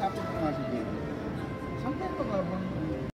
kausapin ko nga si Diego. Saan kayo pag